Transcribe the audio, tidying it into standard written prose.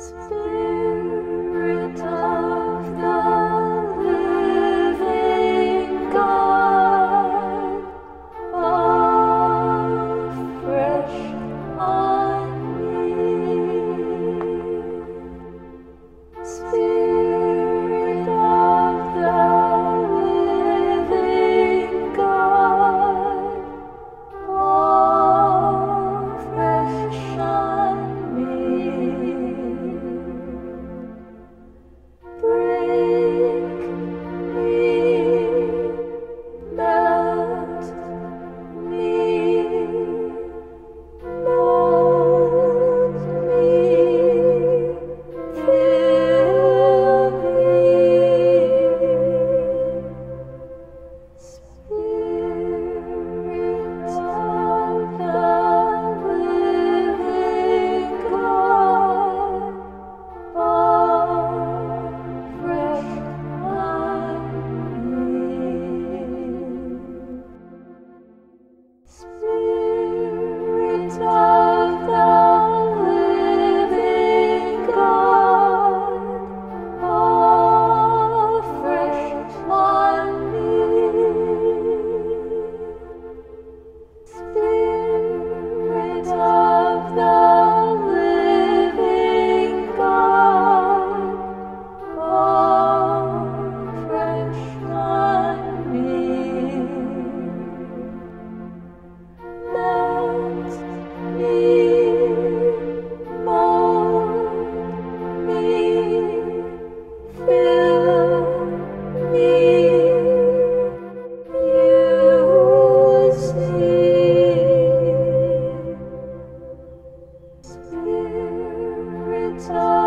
Spirit of the living God, fall fresh on me. Spirit of the living God, fall fresh on me. Break me, melt me, mold me, fill me. Spirit of the living God, fall fresh on me. Spirit of the living God, fall fresh on me. Spirit of the living God, fall fresh on me. Melt me, mold me, fill me, use me. Spirit of